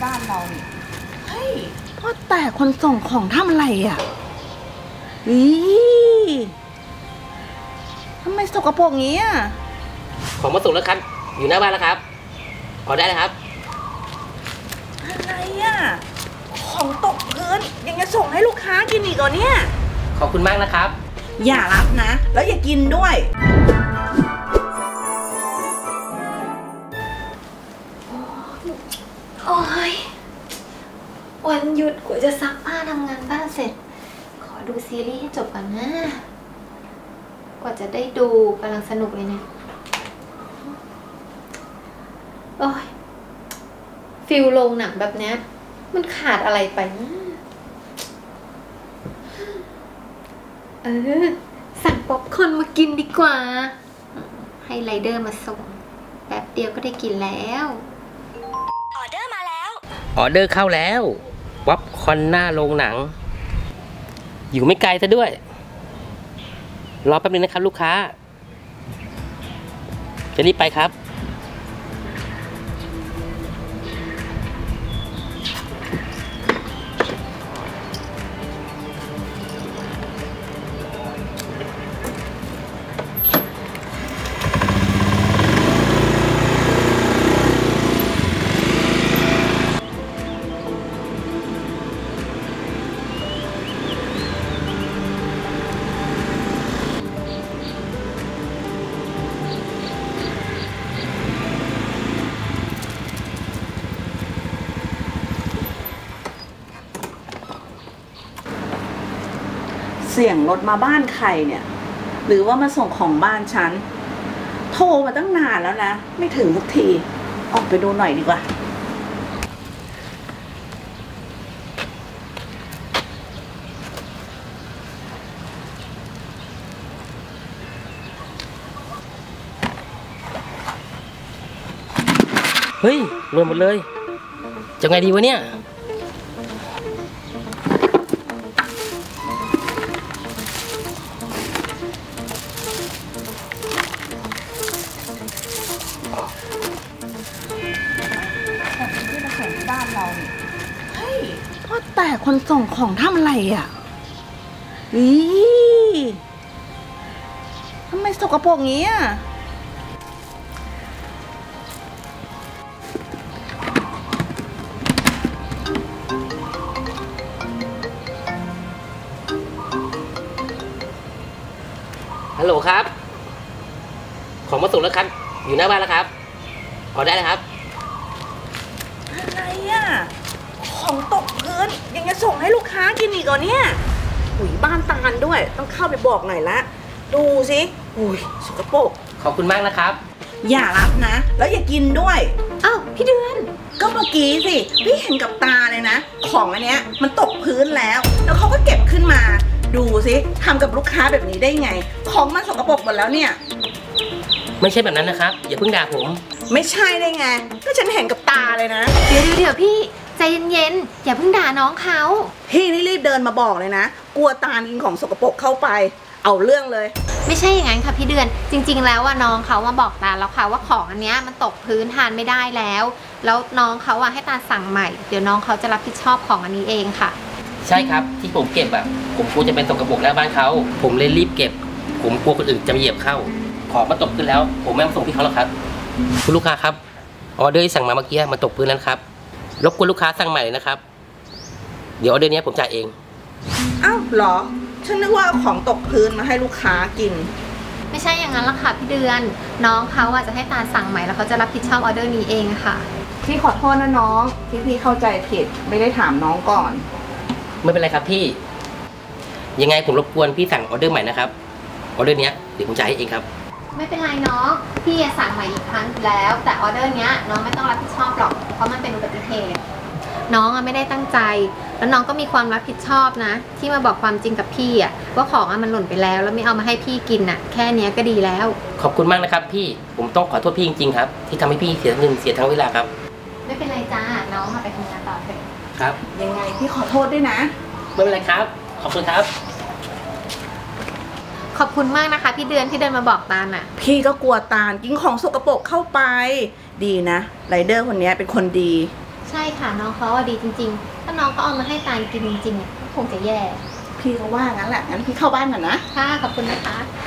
บ้านเราเนี่ยเฮ้ยว่าแต่คนส่งของทำอะไรอ่ะทำไมสกปรกงี้อ่ะของมาส่งแล้วครับอยู่หน้าบ้านแล้วครับออกได้เลยครับอะไรอ่ะของตกพื้นยังจะส่งให้ลูกค้ากินอีกเหรอเนี่ยขอบคุณมากนะครับอย่ารับนะแล้วอย่ากินด้วยโอ้ยวันหยุดกว่าจะซักผ้าทำงานบ้านเสร็จขอดูซีรีส์ให้จบก่อนนะกว่าจะได้ดูกำลังสนุกเลยเนี่ยโอ้ยฟิลโรงหนังแบบนี้มันขาดอะไรไปนะสั่งป๊อปคอร์นมากินดีกว่าให้ไรเดอร์มาส่งแป๊บเดียวก็ได้กินแล้วออเดอร์มาแล้วออเดอร์เข้าแล้วป๊อปคอร์นหน้าโรงหนังอยู่ไม่ไกลซะด้วยรอแป๊บนึงนะครับลูกค้าจะรีบไปครับเสียงรถมาบ้านใครเนี่ยหรือว่ามาส่งของบ้านฉันโทรมาตั้งนานแล้วนะไม่ถึงสักทีออกไปดูหน่อยดีกว่าเฮ้ยรวยหมดเลยจะไงดีวะเนี่ยบ้านเราเนี่ยเฮ้ยว่าแต่คนส่งของทำอะไรอ่ะทำไมสกปรกงี้อ่ะฮัลโหลครับของมาส่งแล้วครับอยู่หน้าบ้านแล้วครับออกได้เลยครับอะไรอ่ะของตกพื้นยังจะส่งให้ลูกค้ากินอีกเหรอเนี่ยหุยบ้านตาลด้วยต้องเข้าไปบอกหน่อยละดูสิหุยสกปรกขอบคุณมากนะครับอย่ารับนะแล้วอย่ากินด้วยอ้าวพี่เดือนก็เมื่อกี้สิพี่เห็นกับตาเลยนะของอันเนี้ยมันตกพื้นแล้วเขาก็เก็บขึ้นมาดูสิทำกับลูกค้าแบบนี้ได้ไงของมันสกปรกหมดแล้วเนี่ยไม่ใช่แบบนั้นนะครับอย่าเพิ่งด่าผมไม่ใช่ได้ไงก็ฉันเห็นกับตาเลยนะเดี๋ยวพี่ใจเย็นๆอย่าเพิ่งด่าน้องเขาพี่นี่รีบเดินมาบอกเลยนะกลัวตากินของสกปรกเข้าไปเอาเรื่องเลยไม่ใช่อย่างนั้นค่ะพี่เดือนจริงๆแล้วว่าน้องเขามาบอกตาแล้วค่ะว่าของอันเนี้ยมันตกพื้นทานไม่ได้แล้วน้องเขาให้ตาสั่งใหม่เดี๋ยวน้องเขาจะรับผิดชอบของอันนี้เองค่ะใช่ครับที่ผมเก็บแบบผมกลัวจะเป็นสกปรกหน้าบ้านเขาผมเลยรีบเก็บผมกลัวคนอื่นจะมาเหยียบเข้าของมันตกพื้นแล้วผมไม่มาส่งพี่เขาหรอกครับคุณลูกค้าครับออเดอร์ที่สั่งมาเมื่อกี้มันตกพื้นแล้วครับรบกวนลูกค้าสั่งใหม่เลยนะครับเดี๋ยวออเดอร์นี้ผมจ่ายเองอ้าวเหรอฉันนึกว่าเอาของตกพื้นมาให้ลูกค้ากินไม่ใช่อย่างนั้นละค่ะพี่เดือนน้องเขาจะให้ตาสั่งใหม่แล้วเขาจะรับผิดชอบออเดอร์นี้เองค่ะพี่ขอโทษนะน้องที่พี่เข้าใจผิดไม่ได้ถามน้องก่อนไม่เป็นไรครับพี่ยังไงผมรบกวนพี่สั่งออเดอร์ใหม่นะครับออเดอร์นี้เดี๋ยวผมจ่ายให้เองครับไม่เป็นไรน้องพี่สั่งใหม่อีกครั้งแล้วแต่ออเดอร์เนี้ยน้องไม่ต้องรับผิดชอบหรอกเพราะมันเป็นอุบัติเหตุน้องไม่ได้ตั้งใจแล้วน้องก็มีความรับผิดชอบนะที่มาบอกความจริงกับพี่ว่าของมันหล่นไปแล้วไม่เอามาให้พี่กินแค่นี้ก็ดีแล้วขอบคุณมากนะครับพี่ผมต้องขอโทษพี่จริงๆครับที่ทำให้พี่เสียเงินเสียทั้งเวลาครับไม่เป็นไรจ้าน้องไปทำงานต่อเถอะครับยังไงพี่ขอโทษด้วยนะไม่เป็นไรครับขอบคุณครับขอบคุณมากนะคะพี่เดือนที่เดินมาบอกตาลพี่ก็กลัวตาลกินของสกปรกเข้าไปดีนะไรเดอร์คนนี้เป็นคนดีใช่ค่ะน้องเขาอะดีจริงๆ ถ้าน้องเขาเอามาให้ตาลกินจริงๆก็คงจะแย่พี่ก็ว่างั้นแหละ งั้นพี่เข้าบ้านก่อนนะค่ะขอบคุณนะคะ